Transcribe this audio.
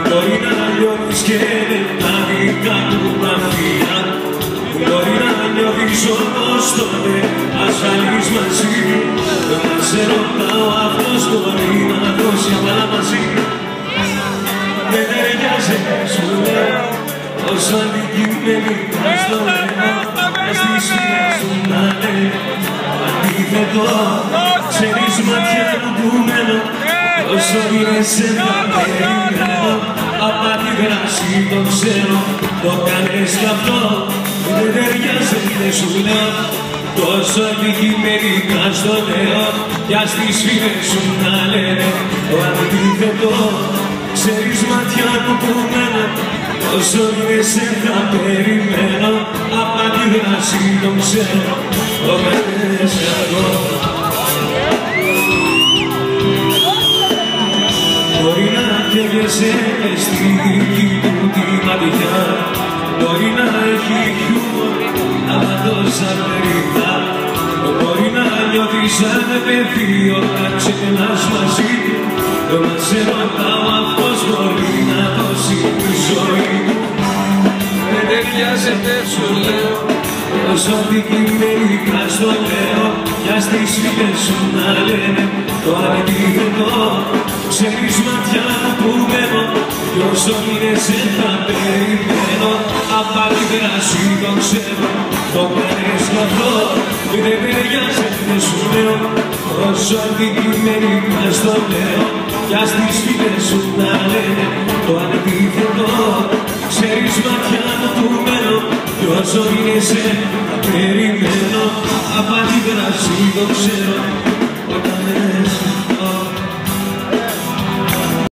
Μπορεί να λιώνεις και τα δικά του μαφία. Μπορεί να νιώθεις όμως τότε ασφαλής μαζί. Δεν σε ρωτάω, αυτός μπορεί να δώσει απλά μαζί. Δεν ταιριάζεται σου λέω, όσο αντικειμενικά στο λέω. Μες στις φίλες σου να λένε αντίθετο. Ξέρεις ματιά μου που μένω, όσο είναι σε θα περιμένω. Απ' τη δράση το ξέρω, το κάνεις κι αυτό. Δεν ταιριάζεται σου λέω, τόσο αντικειμενικά στο λέω. Κι ας τις φίλες σου να λένε το αντίθετο. Ξέρεις ματιά μου που μένω, όσο είναι σε θα περιμένω. Απ' τη δράση το ξέρω, το κάνεις κι αυτό. Μπορεί να καίγεσαι στη δική του τη ματιά. Μπορεί να έχει χιούμορ, αλλά τόσα περιτά. Μπορεί να νιώθεις σαν παιδί όταν ξεχνάς μαζί του. Τώρα σε ρωτάω, αυτός μπορεί να δώσει τη ζωή του. Δεν ταιριάζεται σου λέω, όσο αντικειμενικά στο λέω. Κι ας τις φίλες σου να λένε το αντίθετο. Ξέρεις ματιά μου που μένω, κι όσο είναι σε θα περιμένω. Απ' τη δράση το ξέρω, το κάνεις κι αυτό. Δεν ταιριάζεται σου λέω, όσο αντικειμενικά στο λέω. Κι ας τις φίλες σου να λένε το αντίθετο. Ξέρεις ματιά μου που μένω, κι όσο είναι σε θα περιμένω.